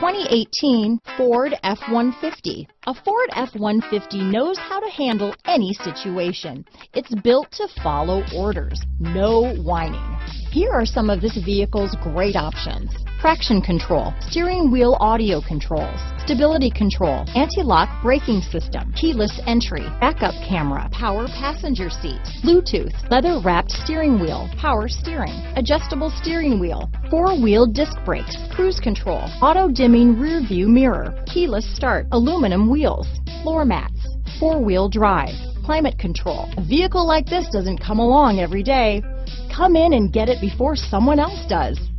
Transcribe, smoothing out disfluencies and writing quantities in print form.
2018 Ford F-150. A Ford F-150 knows how to handle any situation. It's built to follow orders, no whining. Here are some of this vehicle's great options: traction control, steering wheel audio controls, stability control, anti-lock braking system, keyless entry, backup camera, power passenger seat, Bluetooth, leather-wrapped steering wheel, power steering, adjustable steering wheel, four-wheel disc brakes, cruise control, auto-dimming rear view mirror, keyless start, aluminum wheels, floor mats, four-wheel drive, climate control. A vehicle like this doesn't come along every day. Come in and get it before someone else does.